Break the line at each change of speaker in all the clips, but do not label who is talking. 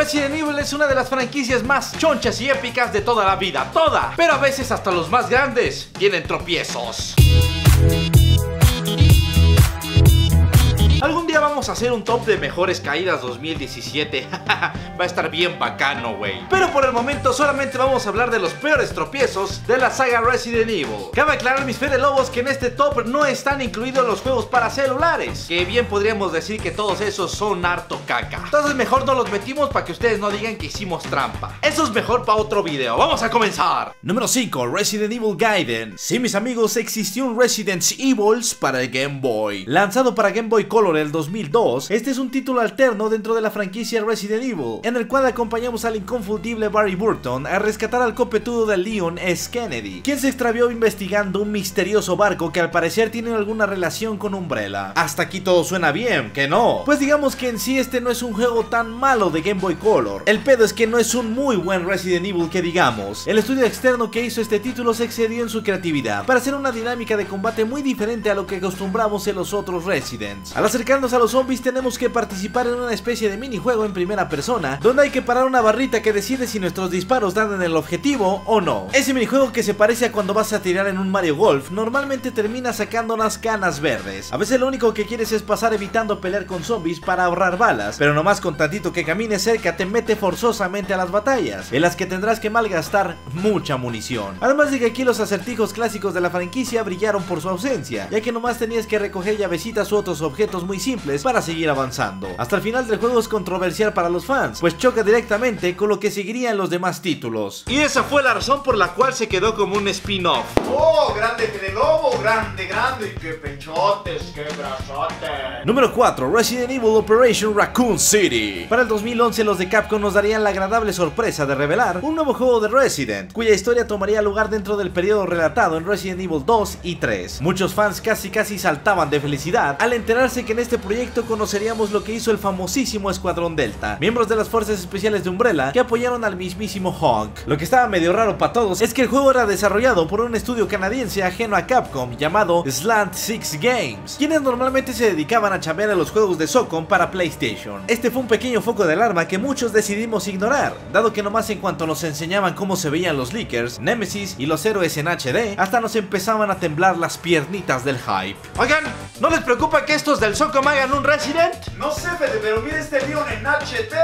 Resident Evil es una de las franquicias más chonchas y épicas de toda la vida, toda. Pero a veces hasta los más grandes tienen tropiezos. Algún día vamos a hacer un top de mejores caídas 2017. Va a estar bien bacano, güey. Pero por el momento solamente vamos a hablar de los peores tropiezos de la saga Resident Evil. Cabe aclarar, mis Fede Lobos, que en este top no están incluidos los juegos para celulares, que bien podríamos decir que todos esos son harto caca. Entonces mejor no los metimos para que ustedes no digan que hicimos trampa. Eso es mejor para otro video. Vamos a comenzar. Número 5, Resident Evil Gaiden. Sí, mis amigos, existió un Resident Evil para el Game Boy. Lanzado para Game Boy Color en el 2002, este es un título alterno dentro de la franquicia Resident Evil, en el cual acompañamos al inconfundible Barry Burton a rescatar al copetudo de Leon S. Kennedy, quien se extravió investigando un misterioso barco que al parecer tiene alguna relación con Umbrella. Hasta aquí todo suena bien, ¿que no? Pues digamos que en sí este no es un juego tan malo de Game Boy Color. El pedo es que no es un muy buen Resident Evil que digamos. El estudio externo que hizo este título se excedió en su creatividad para hacer una dinámica de combate muy diferente a lo que acostumbramos en los otros Residents. Al acercarnos a los zombies tenemos que participar en una especie de minijuego en primera persona, donde hay que parar una barrita que decide si nuestros disparos dan en el objetivo o no. Ese minijuego, que se parece a cuando vas a tirar en un Mario Golf, normalmente termina sacando unas canas verdes. A veces lo único que quieres es pasar evitando pelear con zombies para ahorrar balas, pero nomás con tantito que camines cerca te mete forzosamente a las batallas, en las que tendrás que malgastar mucha munición. Además de que aquí los acertijos clásicos de la franquicia brillaron por su ausencia, ya que nomás tenías que recoger llavecitas u otros objetos muy simples para seguir avanzando. Hasta el final del juego es controversial para los fans, pues choca directamente con lo que seguiría en los demás títulos. Y esa fue la razón por la cual se quedó como un spin-off.
¡Oh, grande Fede Lobo! ¡Grande, grande! ¡Qué pechotes, qué brazotes!
Número 4, Resident Evil Operation Raccoon City. Para el 2011 los de Capcom nos darían la agradable sorpresa de revelar un nuevo juego de Resident, cuya historia tomaría lugar dentro del periodo relatado en Resident Evil 2 y 3. Muchos fans casi saltaban de felicidad al enterarse que en este proyecto conoceríamos lo que hizo el famosísimo Escuadrón Delta, miembros de las fuerzas especiales de Umbrella que apoyaron al mismísimo Hawk. Lo que estaba medio raro para todos es que el juego era desarrollado por un estudio canadiense ajeno a Capcom llamado Slant Six Games, quienes normalmente se dedicaban a chambear en los juegos de SOCOM para PlayStation. Este fue un pequeño foco de alarma que muchos decidimos ignorar, dado que nomás en cuanto nos enseñaban cómo se veían los leakers, Nemesis y los héroes en HD, hasta nos empezaban a temblar las piernitas del hype. Oigan, ¿no les preocupa que estos del SOCOM hagan un Resident?
No sé, Fede, pero mira este Leon en HD.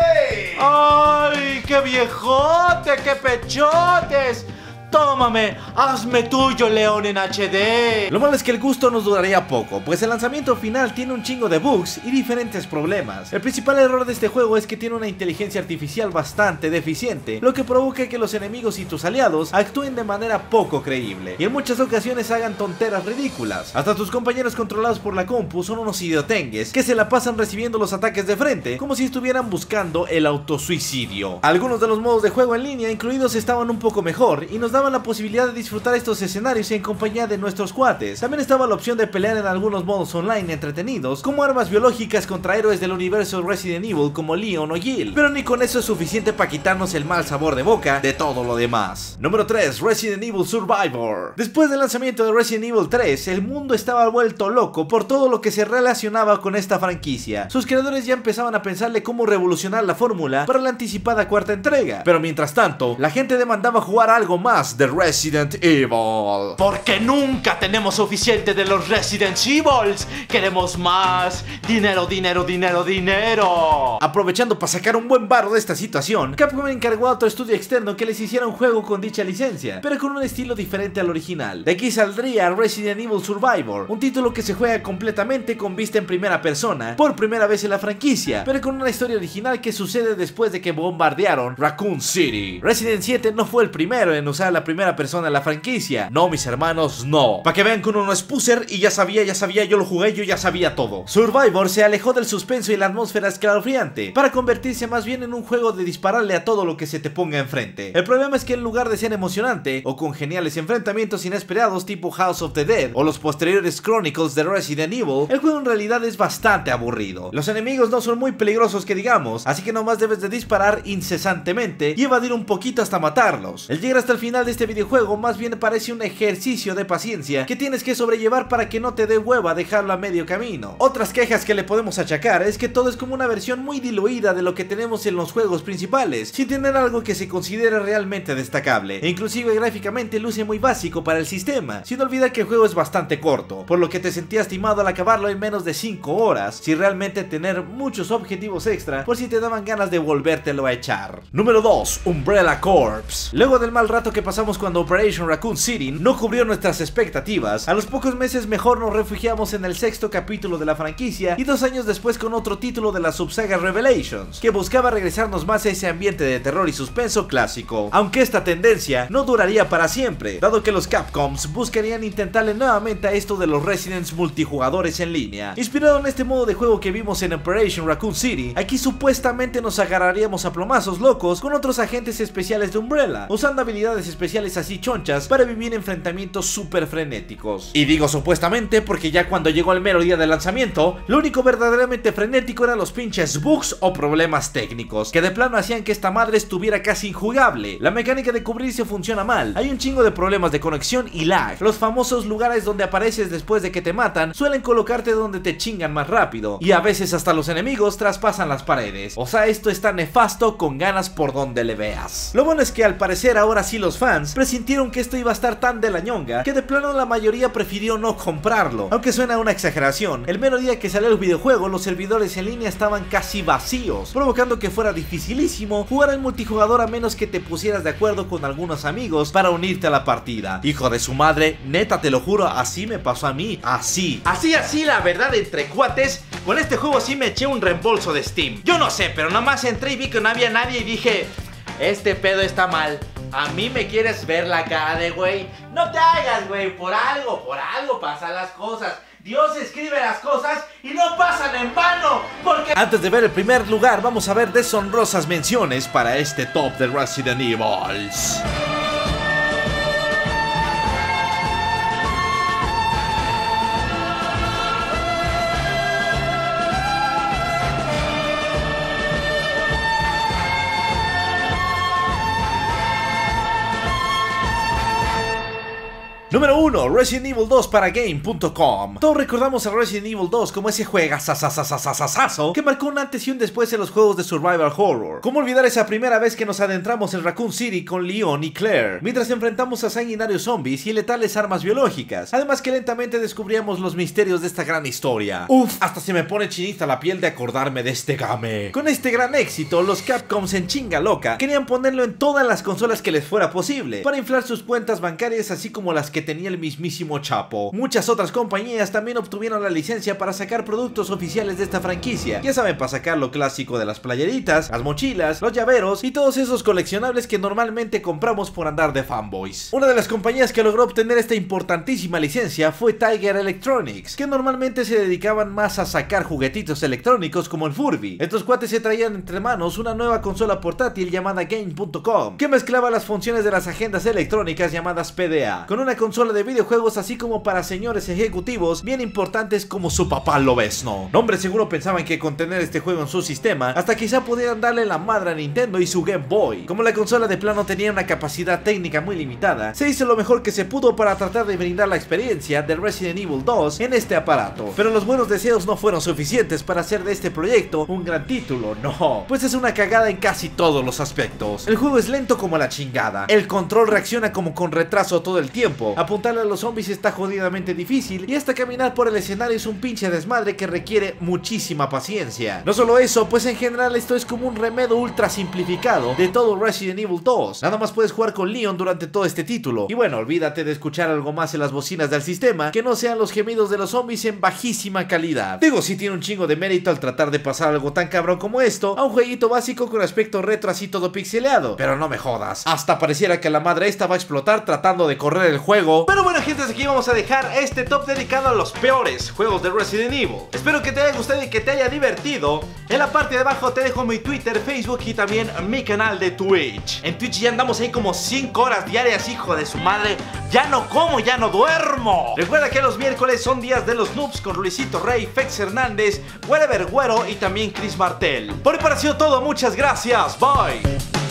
¡Ay, qué viejote, qué pechotes! Tómame, hazme tuyo, León en HD. Lo malo es que el gusto nos duraría poco, pues el lanzamiento final tiene un chingo de bugs y diferentes problemas. El principal error de este juego es que tiene una inteligencia artificial bastante deficiente, lo que provoca que los enemigos y tus aliados actúen de manera poco creíble, y en muchas ocasiones hagan tonteras ridículas. Hasta tus compañeros controlados por la compu son unos idiotengues que se la pasan recibiendo los ataques de frente, como si estuvieran buscando el autosuicidio. Algunos de los modos de juego en línea incluidos estaban un poco mejor y nos daban la posibilidad de disfrutar estos escenarios en compañía de nuestros cuates. También estaba la opción de pelear en algunos modos online entretenidos, como armas biológicas contra héroes del universo Resident Evil como Leon o Jill, pero ni con eso es suficiente para quitarnos el mal sabor de boca de todo lo demás. Número 3, Resident Evil Survivor. Después del lanzamiento de Resident Evil 3, el mundo estaba vuelto loco por todo lo que se relacionaba con esta franquicia. Sus creadores ya empezaban a pensarle cómo revolucionar la fórmula para la anticipada cuarta entrega, pero mientras tanto, la gente demandaba jugar algo más de Resident Evil. Porque nunca tenemos suficiente de los Resident Evils. Queremos más. Dinero, dinero, dinero, dinero. Aprovechando para sacar un buen varo de esta situación, Capcom encargó a otro estudio externo que les hiciera un juego con dicha licencia, pero con un estilo diferente al original. De aquí saldría Resident Evil Survivor, un título que se juega completamente con vista en primera persona, por primera vez en la franquicia, pero con una historia original que sucede después de que bombardearon Raccoon City. Resident 7 no fue el primero en usar la primera persona en la franquicia. No, mis hermanos, no. Para que vean que uno no es puser y ya sabía, yo lo jugué, yo ya sabía todo. Survivor se alejó del suspenso y la atmósfera escalofriante para convertirse más bien en un juego de dispararle a todo lo que se te ponga enfrente. El problema es que en lugar de ser emocionante o con geniales enfrentamientos inesperados tipo House of the Dead o los posteriores Chronicles de Resident Evil, el juego en realidad es bastante aburrido. Los enemigos no son muy peligrosos que digamos, así que nomás debes de disparar incesantemente y evadir un poquito hasta matarlos. El llegar hasta el final de este videojuego más bien parece un ejercicio de paciencia que tienes que sobrellevar para que no te dé hueva dejarlo a medio camino. Otras quejas que le podemos achacar es que todo es como una versión muy diluida de lo que tenemos en los juegos principales, sin tener algo que se considere realmente destacable, e inclusive gráficamente luce muy básico para el sistema, sin olvidar que el juego es bastante corto, por lo que te sentías timado al acabarlo en menos de 5 horas, sin realmente tener muchos objetivos extra por si te daban ganas de volvértelo a echar. Número 2. Umbrella Corps. Luego del mal rato que pasamos cuando Operation Raccoon City no cubrió nuestras expectativas, a los pocos meses mejor nos refugiamos en el 6º capítulo de la franquicia y 2 años después con otro título de la subsaga Revelations, que buscaba regresarnos más a ese ambiente de terror y suspenso clásico, aunque esta tendencia no duraría para siempre, dado que los Capcoms buscarían intentarle nuevamente a esto de los Residents multijugadores en línea. Inspirado en este modo de juego que vimos en Operation Raccoon City, aquí supuestamente nos agarraríamos a plomazos locos con otros agentes especiales de Umbrella, usando habilidades especiales así chonchas para vivir enfrentamientos súper frenéticos. Y digo supuestamente porque ya cuando llegó el mero día del lanzamiento, lo único verdaderamente frenético eran los pinches bugs o problemas técnicos, que de plano hacían que esta madre estuviera casi injugable. La mecánica de cubrirse funciona mal, hay un chingo de problemas de conexión y lag. Los famosos lugares donde apareces después de que te matan suelen colocarte donde te chingan más rápido, y a veces hasta los enemigos traspasan las paredes. O sea, esto está nefasto con ganas por donde le veas. Lo bueno es que al parecer ahora sí los fans presintieron que esto iba a estar tan de la ñonga que de plano la mayoría prefirió no comprarlo, aunque suena una exageración. El mero día que salió el videojuego, los servidores en línea estaban casi vacíos, provocando que fuera dificilísimo jugar al multijugador a menos que te pusieras de acuerdo con algunos amigos para unirte a la partida. Hijo de su madre, neta te lo juro, así me pasó a mí, así, la verdad, entre cuates, con este juego sí me eché un reembolso de Steam. Yo no sé, pero nada más entré y vi que no había nadie y dije, este pedo está mal. A mí me quieres ver la cara de güey. No te hagas, güey, por algo pasan las cosas. Dios escribe las cosas y no pasan en vano, porque... Antes de ver el primer lugar, vamos a ver deshonrosas menciones para este top de Resident Evil. Número 1. Resident Evil 2 para Game.com. Todos recordamos a Resident Evil 2 como ese juegazazazazazazazo que marcó un antes y un después en los juegos de survival horror. ¿Cómo olvidar esa primera vez que nos adentramos en Raccoon City con Leon y Claire, mientras enfrentamos a sanguinarios zombies y letales armas biológicas? Además que lentamente descubríamos los misterios de esta gran historia. Uf, hasta se me pone chinita la piel de acordarme de este game. Con este gran éxito, los Capcoms en chinga loca querían ponerlo en todas las consolas que les fuera posible, para inflar sus cuentas bancarias así como las que tenía el mismísimo Chapo. Muchas otras compañías también obtuvieron la licencia para sacar productos oficiales de esta franquicia. Ya saben, para sacar lo clásico de las playeritas, las mochilas, los llaveros y todos esos coleccionables que normalmente compramos por andar de fanboys. Una de las compañías que logró obtener esta importantísima licencia fue Tiger Electronics, que normalmente se dedicaban más a sacar juguetitos electrónicos como el Furby. Estos cuates se traían entre manos una nueva consola portátil llamada Game.com, que mezclaba las funciones de las agendas electrónicas llamadas PDA, con una consola de videojuegos así como para señores ejecutivos bien importantes como su papá Lobezno. No, hombre, seguro pensaban que con tener este juego en su sistema, hasta quizá pudieran darle la madre a Nintendo y su Game Boy. Como la consola de plano tenía una capacidad técnica muy limitada, se hizo lo mejor que se pudo para tratar de brindar la experiencia de Resident Evil 2 en este aparato. Pero los buenos deseos no fueron suficientes para hacer de este proyecto un gran título, no, pues es una cagada en casi todos los aspectos. El juego es lento como la chingada, el control reacciona como con retraso todo el tiempo, apuntarle a los zombies está jodidamente difícil y hasta caminar por el escenario es un pinche desmadre que requiere muchísima paciencia. No solo eso, pues en general esto es como un remedio ultra simplificado de todo Resident Evil 2. Nada más puedes jugar con Leon durante todo este título. Y bueno, olvídate de escuchar algo más en las bocinas del sistema que no sean los gemidos de los zombies en bajísima calidad. Digo, sí tiene un chingo de mérito al tratar de pasar algo tan cabrón como esto a un jueguito básico con aspecto retro así todo pixeleado. Pero no me jodas, hasta pareciera que la madre esta va a explotar tratando de correr el juego. Pero bueno, gente, aquí vamos a dejar este top dedicado a los peores juegos de Resident Evil. Espero que te haya gustado y que te haya divertido. En la parte de abajo te dejo mi Twitter, Facebook y también mi canal de Twitch. En Twitch ya andamos ahí como 5 horas diarias, hijo de su madre. Ya no como, ya no duermo. Recuerda que los miércoles son días de los noobs con Luisito Rey, Fex Hernández, Wherever Güero y también Chris Martel. Por hoy ha sido todo, muchas gracias, bye.